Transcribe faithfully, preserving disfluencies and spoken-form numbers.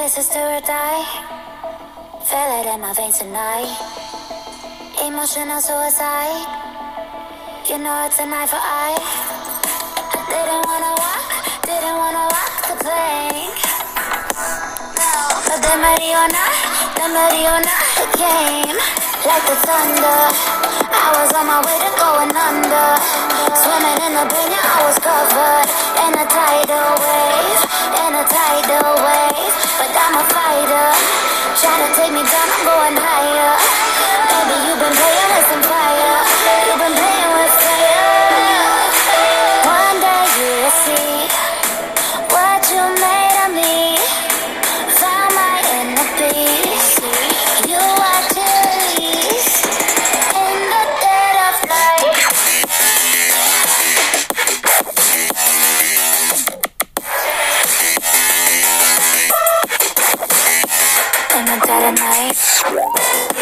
this is do or die. Feel it in my veins tonight. Emotional suicide. You know it's an eye for eye. I didn't wanna walk, didn't wanna walk the plank. No, but the Mariona, the Mariona, it came like the thunder. I was on my way to going under. Swimming in the banyan, I was covered in a tidal wave, in a tidal wave. But I'm a fighter. Try to take me down, I'm going higher. Baby, you've been playing with some fire. You've been playing with fire. One day you'll see what you made of me. Found my inner peace. You are released in the dead of night. In the dead of night.